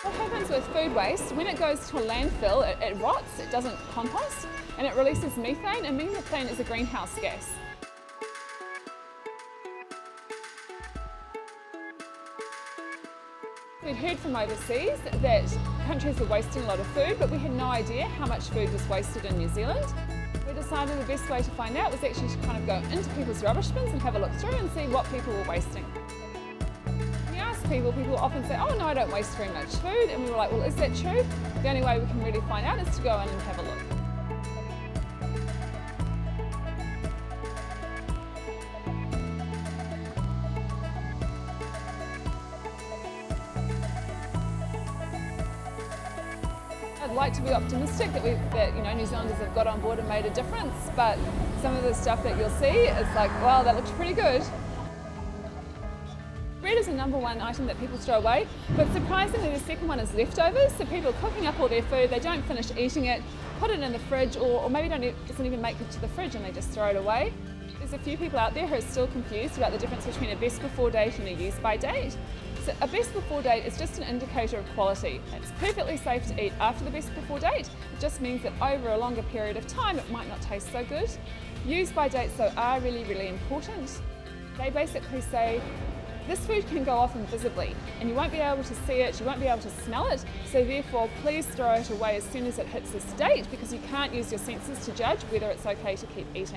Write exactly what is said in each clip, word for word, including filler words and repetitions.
What happens with food waste, when it goes to a landfill, it, it rots, it doesn't compost, and it releases methane, and methane is a greenhouse gas. We'd heard from overseas that countries were wasting a lot of food, but we had no idea how much food was wasted in New Zealand. We decided the best way to find out was actually to kind of go into people's rubbish bins and have a look through and see what people were wasting. When you ask people, people often say, oh no, I don't waste very much food, and we were like, well, is that true? The only way we can really find out is to go in and have a look. I'd like to be optimistic that, we, that you know, New Zealanders have got on board and made a difference, but some of the stuff that you'll see is like, wow, that looks pretty good. Bread is the number one item that people throw away, but surprisingly the second one is leftovers, so people are cooking up all their food, they don't finish eating it, put it in the fridge, or, or maybe don't, it doesn't even make it to the fridge and they just throw it away. There's a few people out there who are still confused about the difference between a best before date and a use by date. So a best before date is just an indicator of quality. It's perfectly safe to eat after the best before date. It just means that over a longer period of time it might not taste so good. Use by dates though are really, really important. They basically say this food can go off invisibly and you won't be able to see it, you won't be able to smell it, so therefore please throw it away as soon as it hits this date because you can't use your senses to judge whether it's okay to keep eating.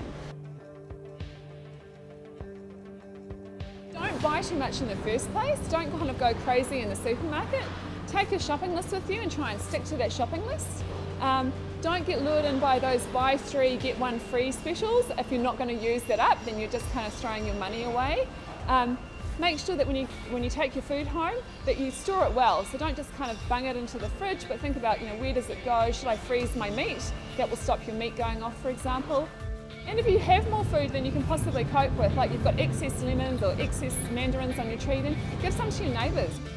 Don't buy too much in the first place, don't kind of go crazy in the supermarket. Take your shopping list with you and try and stick to that shopping list. Um, don't get lured in by those buy three, get one free specials. If you're not going to use that up, then you're just kind of throwing your money away. Um, make sure that when you, when you take your food home, that you store it well. So don't just kind of bung it into the fridge, but think about, you know, where does it go? Should I freeze my meat? That will stop your meat going off, for example. And if you have more food than you can possibly cope with, like you've got excess lemons or excess mandarins on your tree, then give some to your neighbours.